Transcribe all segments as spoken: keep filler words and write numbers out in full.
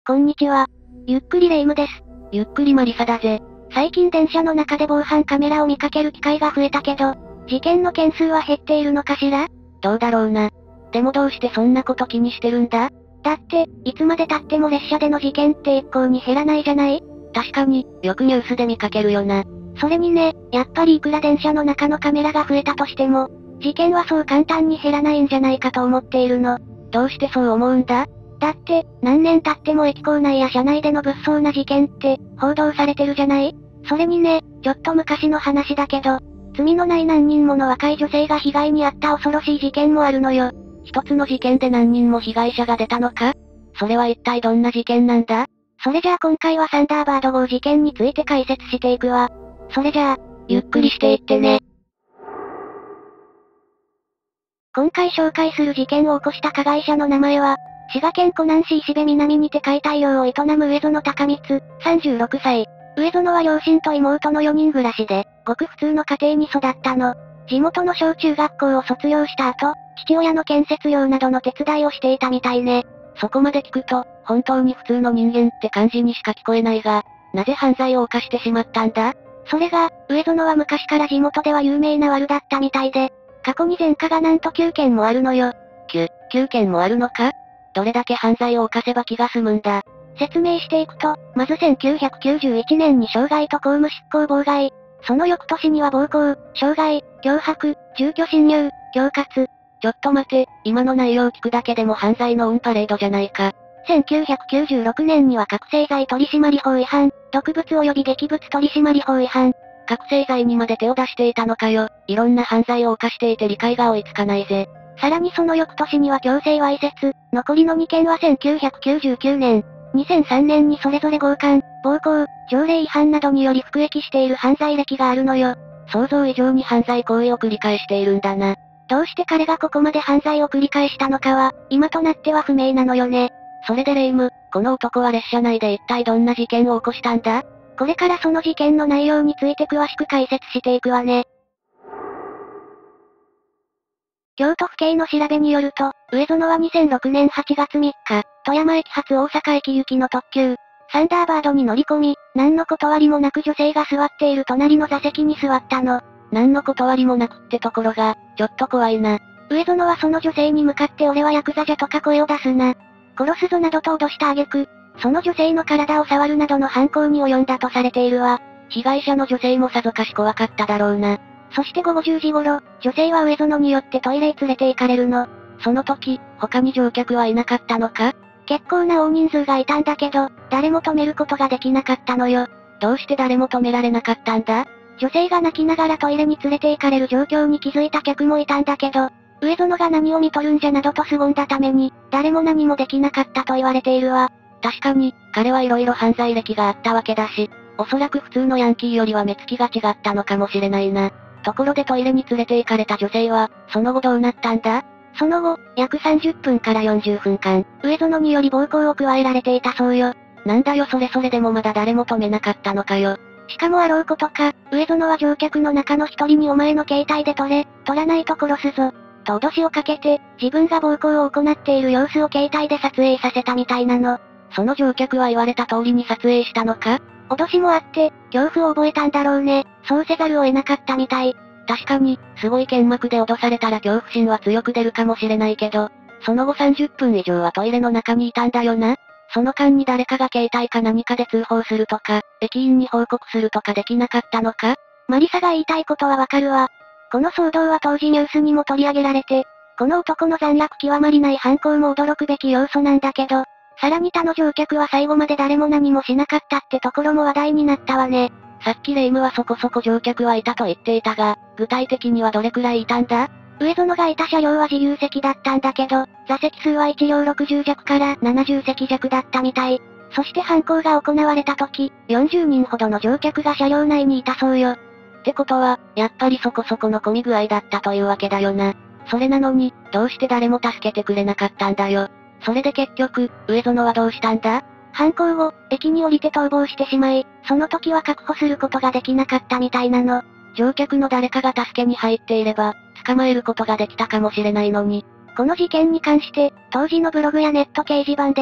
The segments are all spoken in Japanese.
こんにちは。ゆっくりレ夢ムです。 ゆっくりマリサだぜ。 最近電車の中で防犯カメラを見かける機会が増えたけど、事件の件数は減っているのかしら？ どうだろうな。でもどうしてそんなこと気にしてるんだ？ だって、いつまで経っても列車での事件って一向に減らないじゃない？ 確かに、よくニュースで見かけるよな。 それにね、やっぱりいくら電車の中のカメラが増えたとしても、事件はそう簡単に減らないんじゃないかと思っているの。 どうしてそう思うんだ？ だって、何年経っても駅構内や車内での物騒な事件って、報道されてるじゃない？それにね、ちょっと昔の話だけど、罪のない何人もの若い女性が被害に遭った恐ろしい事件もあるのよ。 一つの事件で何人も被害者が出たのか？それは一体どんな事件なんだ？ それじゃあ今回はサンダーバード号事件について解説していくわ。それじゃあ、 ゆっくりしていってね。 今回紹介する事件を起こした加害者の名前は、滋賀県湖南市石部南にて解体業を営む上園隆光、さんじゅうろくさい。上園は両親と妹のよにん暮らしで、ごく普通の家庭に育ったの。地元の小中学校を卒業した後、父親の建設業などの手伝いをしていたみたいね。 そこまで聞くと、本当に普通の人間って感じにしか聞こえないが、なぜ犯罪を犯してしまったんだ？ それが、上園は昔から地元では有名な悪だったみたいで、過去に前科がなんときゅうけんもあるのよ。 きゅ、きゅうけんもあるのか？どれだけ犯罪を犯せば気が済むんだ？ 説明していくと、まずせんきゅうひゃくきゅうじゅういちねんに傷害と公務執行妨害。その翌年には暴行、傷害、脅迫、住居侵入、恐喝。 ちょっと待て、今の内容聞くだけでも犯罪のオンパレードじゃないか。 せんきゅうひゃくきゅうじゅうろくねんには覚醒剤取締法違反、毒物及び劇物取締法違反。 覚醒剤にまで手を出していたのかよ。いろんな犯罪を犯していて理解が追いつかないぜ。 さらにその翌年には強制わいせつ、残りのにけんはせんきゅうひゃくきゅうじゅうきゅうねん、にせんさんねんにそれぞれ強姦、暴行、条例違反などにより服役している犯罪歴があるのよ。 想像以上に犯罪行為を繰り返しているんだな。 どうして彼がここまで犯罪を繰り返したのかは、今となっては不明なのよね。 それでレ夢ム、この男は列車内で一体どんな事件を起こしたんだ？ これからその事件の内容について詳しく解説していくわね。京都府警の調べによると、上園はにせんろくねんはちがつみっか、富山駅発大阪駅行きの特急、サンダーバードに乗り込み、何の断りもなく女性が座っている隣の座席に座ったの。 何の断りもなくってところが、ちょっと怖いな。 上園はその女性に向かって俺はヤクザじゃとか声を出すな。殺すぞなどと脅した挙句、その女性の体を触るなどの犯行に及んだとされているわ。 被害者の女性もさぞかし怖かっただろうな。 そしてごごじゅうじ頃、女性は上園によってトイレへ連れて行かれるの。 その時、他に乗客はいなかったのか？ 結構な大人数がいたんだけど、誰も止めることができなかったのよ。 どうして誰も止められなかったんだ？ 女性が泣きながらトイレに連れて行かれる状況に気づいた客もいたんだけど、上園が何を見とるんじゃなどと凄んだために、誰も何もできなかったと言われているわ。 確かに、彼はいろいろ犯罪歴があったわけだし、おそらく普通のヤンキーよりは目つきが違ったのかもしれないな。ところでトイレに連れて行かれた女性は、その後どうなったんだ？ その後、約さんじゅっぷんからよんじゅっぷんかん、上園により暴行を加えられていたそうよ。 なんだよそれそれでもまだ誰も止めなかったのかよ。 しかもあろうことか、上園は乗客の中の一人にお前の携帯で撮れ、撮らないと殺すぞ。と脅しをかけて、自分が暴行を行っている様子を携帯で撮影させたみたいなの。 その乗客は言われた通りに撮影したのか？ 脅しもあって、恐怖を覚えたんだろうね。そうせざるを得なかったみたい。 確かに、すごい剣幕で脅されたら恐怖心は強く出るかもしれないけど、その後さんじゅっぷん以上はトイレの中にいたんだよな。その間に誰かが携帯か何かで通報するとか、駅員に報告するとかできなかったのか？ マリサが言いたいことはわかるわ。この騒動は当時ニュースにも取り上げられて、この男の残虐極まりない犯行も驚くべき要素なんだけど、さらに他の乗客は最後まで誰も何もしなかったってところも話題になったわね。 さっきレ夢ムはそこそこ乗客はいたと言っていたが、具体的にはどれくらいいたんだ？ 上園がいた車両は自由席だったんだけど、座席数はいちりょうろくじゅうじゃくからななじゅうせきじゃくだったみたい。そして犯行が行われた時、よんじゅうにんほどの乗客が車両内にいたそうよ。 ってことは、やっぱりそこそこの混み具合だったというわけだよな。それなのに、どうして誰も助けてくれなかったんだよ。それで結局、上園はどうしたんだ？ 犯行後、駅に降りて逃亡してしまい、その時は確保することができなかったみたいなの。 乗客の誰かが助けに入っていれば、捕まえることができたかもしれないのに。 この事件に関して、当時のブログやネット掲示板では、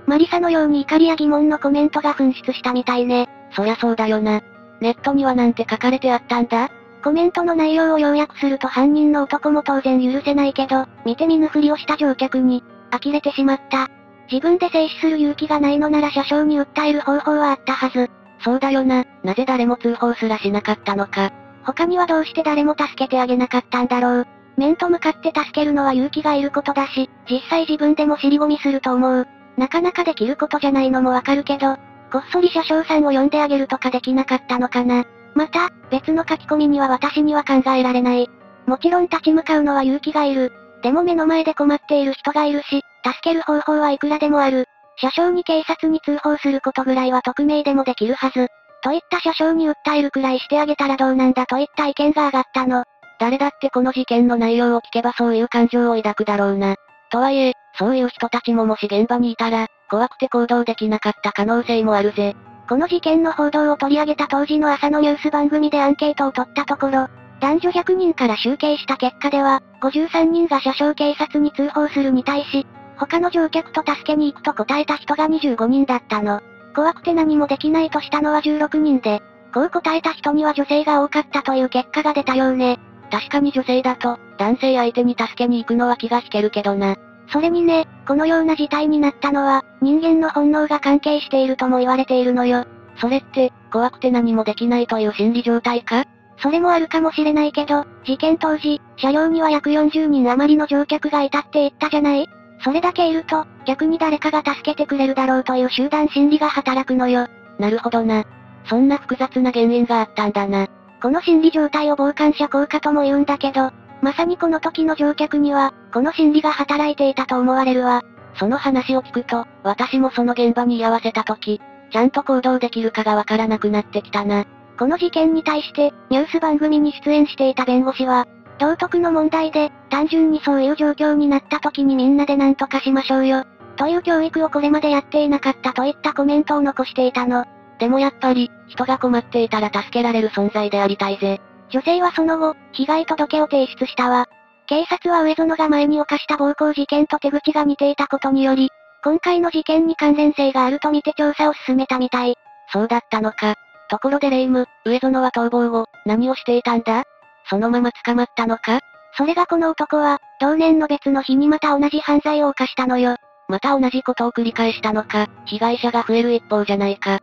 マリサのように怒りや疑問のコメントが噴出したみたいね。 そりゃそうだよな。ネットにはなんて書かれてあったんだ？ コメントの内容を要約すると犯人の男も当然許せないけど、見て見ぬふりをした乗客に、呆れてしまった。自分で制止する勇気がないのなら車掌に訴える方法はあったはず。 そうだよな、なぜ誰も通報すらしなかったのか。 他にはどうして誰も助けてあげなかったんだろう。面と向かって助けるのは勇気がいることだし、実際自分でも尻込みすると思う。なかなかできることじゃないのもわかるけど、こっそり車掌さんを呼んであげるとかできなかったのかな。また、別の書き込みには私には考えられない。もちろん立ち向かうのは勇気がいる。でも目の前で困っている人がいるし、助ける方法はいくらでもある。車掌に警察に通報することぐらいは匿名でもできるはず。といった車掌に訴えるくらいしてあげたらどうなんだといった意見が上がったの。 誰だってこの事件の内容を聞けばそういう感情を抱くだろうな。とはいえ、そういう人たちももし現場にいたら、怖くて行動できなかった可能性もあるぜ。 この事件の報道を取り上げた当時の朝のニュース番組でアンケートを取ったところ、男女ひゃくにんから集計した結果では、ごじゅうさんにんが車掌警察に通報するに対し、他の乗客と助けに行くと答えた人がにじゅうごにんだったの。怖くて何もできないとしたのはじゅうろくにんで、こう答えた人には女性が多かったという結果が出たようね。 確かに女性だと、男性相手に助けに行くのは気が引けるけどな。 それにね、このような事態になったのは、人間の本能が関係しているとも言われているのよ。 それって、怖くて何もできないという心理状態か？ それもあるかもしれないけど、事件当時、車両には約よんじゅうにん余りの乗客がいたって言ったじゃない？それだけいると、逆に誰かが助けてくれるだろうという集団心理が働くのよ。 なるほどな。そんな複雑な原因があったんだな。 この心理状態を傍観者効果とも言うんだけど、まさにこの時の乗客には、この心理が働いていたと思われるわ。 その話を聞くと、私もその現場に居合わせた時、ちゃんと行動できるかがわからなくなってきたな。 この事件に対して、ニュース番組に出演していた弁護士は、道徳の問題で、単純にそういう状況になった時にみんなで何とかしましょうよ。という教育をこれまでやっていなかったといったコメントを残していたの。 でもやっぱり、人が困っていたら助けられる存在でありたいぜ。 女性はその後、被害届を提出したわ。警察は上園が前に犯した暴行事件と手口が似ていたことにより、今回の事件に関連性があるとみて調査を進めたみたい。 そうだったのか。ところでレイム、上園は逃亡後、何をしていたんだ？そのまま捕まったのか？ それがこの男は、同年の別の日にまた同じ犯罪を犯したのよ。 また同じことを繰り返したのか、被害者が増える一方じゃないか。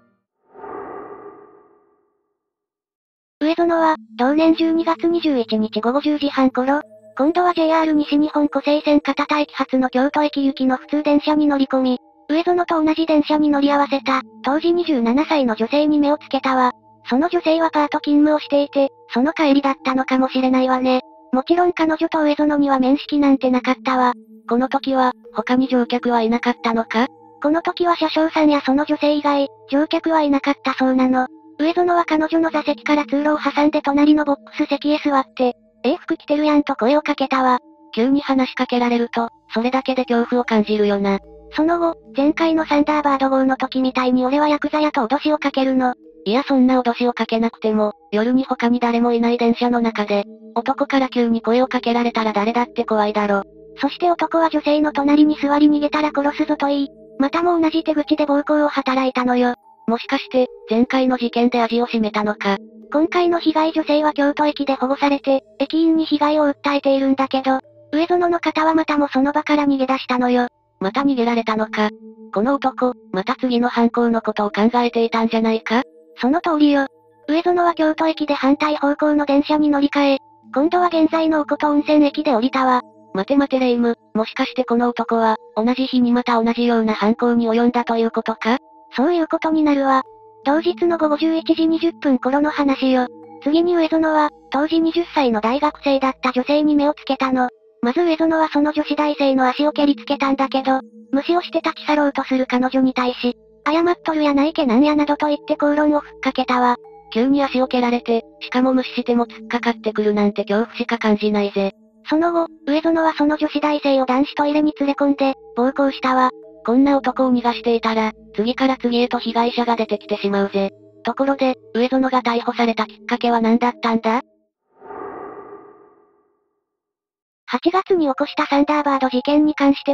上園は、同年じゅうにがつにじゅういちにちごごじゅうじはん頃、今度は ジェイアール 西日本湖西線片田駅発の京都駅行きの普通電車に乗り込み、上園と同じ電車に乗り合わせた、当時にじゅうななさいの女性に目をつけたわ。その女性はパート勤務をしていて、その帰りだったのかもしれないわね。もちろん彼女と上園には面識なんてなかったわ。 この時は、他に乗客はいなかったのか？ この時は車掌さんやその女性以外、乗客はいなかったそうなの。上園は彼女の座席から通路を挟んで隣のボックス席へ座って、ええ服着てるやんと声をかけたわ。 急に話しかけられると、それだけで恐怖を感じるよな。 その後、前回のサンダーバード号の時みたいに俺はヤクザやと脅しをかけるの。 いやそんな脅しをかけなくても、夜に他に誰もいない電車の中で、男から急に声をかけられたら誰だって怖いだろ。 そして男は女性の隣に座り逃げたら殺すぞと言い、またも同じ手口で暴行を働いたのよ。 もしかして、前回の事件で味を占めたのか。 今回の被害女性は京都駅で保護されて、駅員に被害を訴えているんだけど、上園の方はまたもその場から逃げ出したのよ。 また逃げられたのか。この男、また次の犯行のことを考えていたんじゃないか？ その通りよ。上園は京都駅で反対方向の電車に乗り換え、今度は現在のおこと温泉駅で降りたわ。 待て待てレイム、もしかしてこの男は、同じ日にまた同じような犯行に及んだということか？ そういうことになるわ。同日のごごじゅういちじにじゅっぷん頃の話よ。次に上園は、当時にじゅっさいの大学生だった女性に目をつけたの。まず上園はその女子大生の足を蹴りつけたんだけど、無視をして立ち去ろうとする彼女に対し、謝っとるやないけなんやなどと言って口論をふっかけたわ。 急に足を蹴られて、しかも無視しても突っかかってくるなんて恐怖しか感じないぜ。 その後、上園はその女子大生を男子トイレに連れ込んで、暴行したわ。 こんな男を逃がしていたら、次から次へと被害者が出てきてしまうぜ。ところで、上園が逮捕されたきっかけは何だったんだ？ はちがつに起こしたサンダーバード事件に関しては、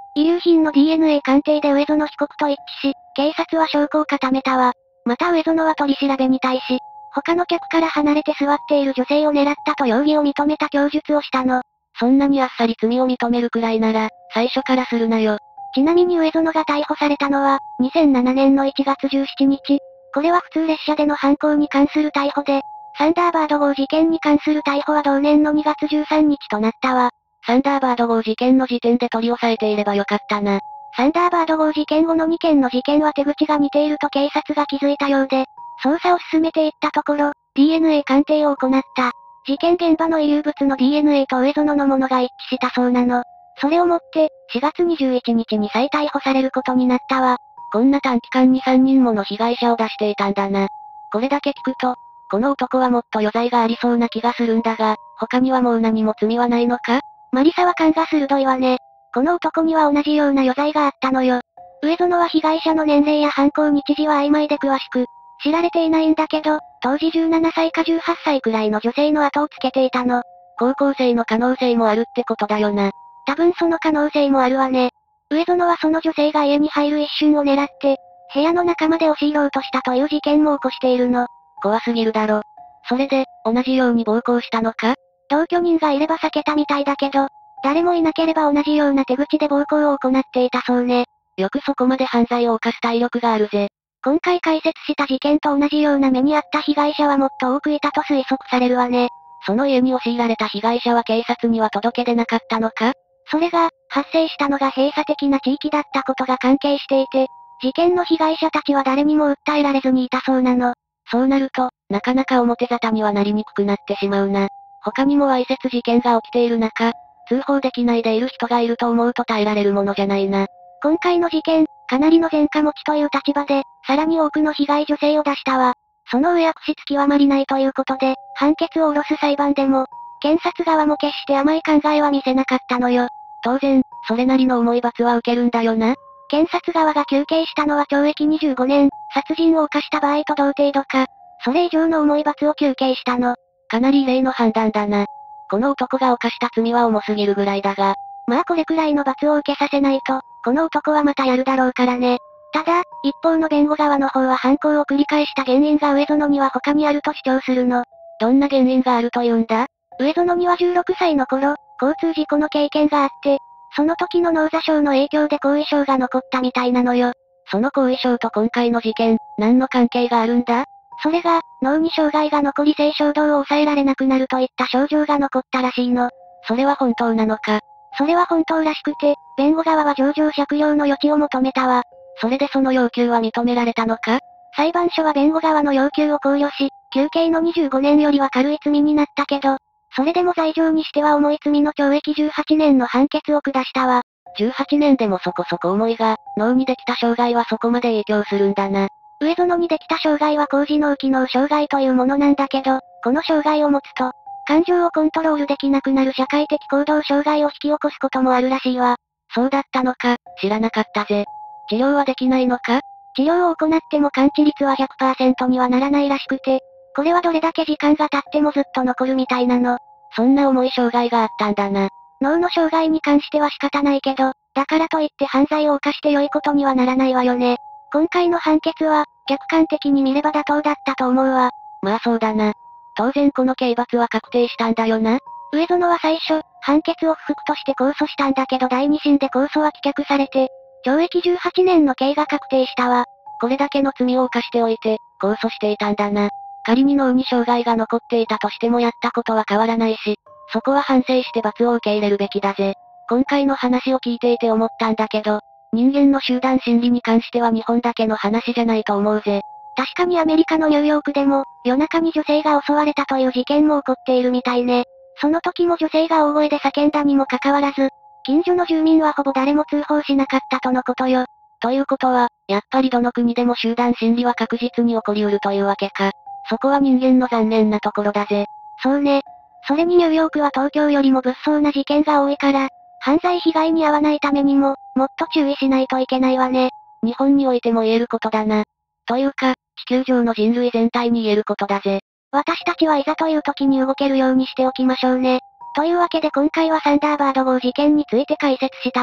遺留品の ディーエヌエー 鑑定で上園被告と一致し、警察は証拠を固めたわ。また上園は取り調べに対し、他の客から離れて座っている女性を狙ったと容疑を認めた供述をしたの。 そんなにあっさり罪を認めるくらいなら、最初からするなよ。 ちなみに上園が逮捕されたのは、にせんななねんのいちがつじゅうしちにち。これは普通列車での犯行に関する逮捕で、サンダーバード号事件に関する逮捕は同年のにがつじゅうさんにちとなったわ。 サンダーバード号事件の時点で取り押さえていればよかったな。 サンダーバード号事件後のにけんの事件は手口が似ていると警察が気づいたようで、捜査を進めていったところ、ディーエヌエー 鑑定を行った。事件現場の遺留物の ディーエヌエー と上園のものが一致したそうなの。それをもって、しがつにじゅういちにちに再逮捕されることになったわ。 こんな短期間にさんにんもの被害者を出していたんだな。これだけ聞くと、この男はもっと余罪がありそうな気がするんだが、他にはもう何も罪はないのか？ マリサは勘が鋭いわね。この男には同じような余罪があったのよ。上園は被害者の年齢や犯行日時は曖昧で詳しく、知られていないんだけど、当時じゅうななさいかじゅうはっさいくらいの女性の後をつけていたの。 高校生の可能性もあるってことだよな。 多分その可能性もあるわね。上園はその女性が家に入る一瞬を狙って、部屋の中まで押し入ろうとしたという事件も起こしているの。 怖すぎるだろ。それで、同じように暴行したのか？ 同居人がいれば避けたみたいだけど、誰もいなければ同じような手口で暴行を行っていたそうね。 よくそこまで犯罪を犯す体力があるぜ。 今回解説した事件と同じような目にあった被害者はもっと多くいたと推測されるわね。 その家に押し入られた被害者は警察には届け出なかったのか？ それが、発生したのが閉鎖的な地域だったことが関係していて、事件の被害者たちは誰にも訴えられずにいたそうなの。 そうなると、なかなか表沙汰にはなりにくくなってしまうな。他にもわいせつ事件が起きている中、通報できないでいる人がいると思うと耐えられるものじゃないな。 今回の事件、かなりの前科持ちという立場で、さらに多くの被害女性を出したわ。その上悪質極まりないということで、判決を下ろす裁判でも、検察側も決して甘い考えは見せなかったのよ。 当然、それなりの重い罰は受けるんだよな。 検察側が求刑したのは懲役にじゅうごねん、殺人を犯した場合と同程度か、それ以上の重い罰を求刑したの。 かなり異例の判断だな。この男が犯した罪は重すぎるぐらいだが。 まあこれくらいの罰を受けさせないと、この男はまたやるだろうからね。ただ、一方の弁護側の方は犯行を繰り返した原因が上園には他にあると主張するの。 どんな原因があるというんだ？ 上園にはじゅうろくさいの頃、交通事故の経験があって、その時の脳挫傷の影響で後遺症が残ったみたいなのよ。 その後遺症と今回の事件、何の関係があるんだ？ それが、脳に障害が残り性衝動を抑えられなくなるといった症状が残ったらしいの。 それは本当なのか？ それは本当らしくて、弁護側は情状酌量の余地を求めたわ。 それでその要求は認められたのか？ 裁判所は弁護側の要求を考慮し、求刑のにじゅうごねんよりは軽い罪になったけど、それでも罪状にしては重い罪の懲役じゅうはちねんの判決を下したわ。 じゅうはちねんでもそこそこ重いが、脳にできた障害はそこまで影響するんだな。 上園にできた障害は高次脳機能障害というものなんだけど、この障害を持つと、感情をコントロールできなくなる社会的行動障害を引き起こすこともあるらしいわ。 そうだったのか、知らなかったぜ。治療はできないのか？ 治療を行っても完治率は ひゃくパーセント にはならないらしくて、これはどれだけ時間が経ってもずっと残るみたいなの。 そんな重い障害があったんだな。 脳の障害に関しては仕方ないけど、だからといって犯罪を犯して良いことにはならないわよね。今回の判決は、客観的に見れば妥当だったと思うわ。 まあそうだな。当然この刑罰は確定したんだよな。 上園は最初、判決を不服として控訴したんだけどだいに審で控訴は棄却されて、懲役じゅうはちねんの刑が確定したわ。 これだけの罪を犯しておいて、控訴していたんだな。仮に脳に障害が残っていたとしてもやったことは変わらないし、そこは反省して罰を受け入れるべきだぜ。今回の話を聞いていて思ったんだけど、人間の集団心理に関しては日本だけの話じゃないと思うぜ。 確かにアメリカのニューヨークでも、夜中に女性が襲われたという事件も起こっているみたいね。その時も女性が大声で叫んだにもかかわらず、近所の住民はほぼ誰も通報しなかったとのことよ。 ということは、やっぱりどの国でも集団心理は確実に起こりうるというわけか。そこは人間の残念なところだぜ。 そうね。それにニューヨークは東京よりも物騒な事件が多いから、犯罪被害に遭わないためにも、もっと注意しないといけないわね。 日本においても言えることだな。というか、地球上の人類全体に言えることだぜ。 私たちはいざという時に動けるようにしておきましょうね。というわけで今回はサンダーバード号事件について解説したわ。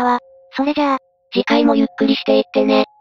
それじゃあ、 次回もゆっくりしていってね。